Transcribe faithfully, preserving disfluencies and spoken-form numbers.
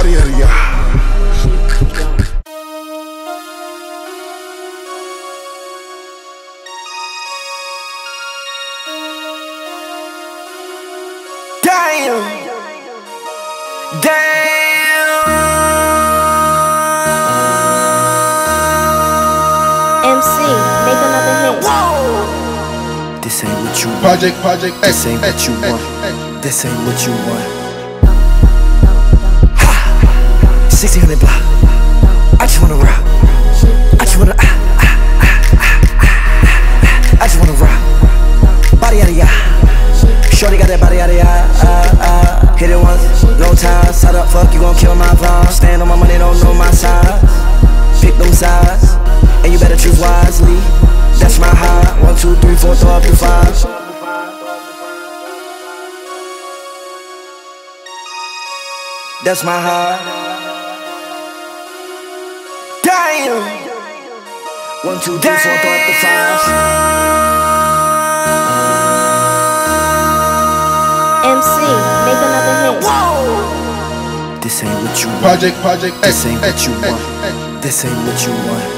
body of ya. Damn, damn. M C, make another hit. Whoa. This ain't what you want. Project, project, This ain't what you want. This ain't what you want. Ha! sixteen hundred block. I just wanna rock. I just wanna. Ah, ah, ah, ah, ah, ah. I just wanna rock. Body out of ya. Shorty got that body out of ya. Uh, uh. Hit it once, no time. Side up, fuck, you gon' kill my vibe. Stand on my money, don't know my size. Pick them sides, and you better choose wisely. That's my high. One, two, three, four, throw up to five. That's my high. Damn. One, two, three, four, throw up to five. M C, make another hit. Whoa. This ain't what you want. project, project, This ain't what you want. This ain't what you want.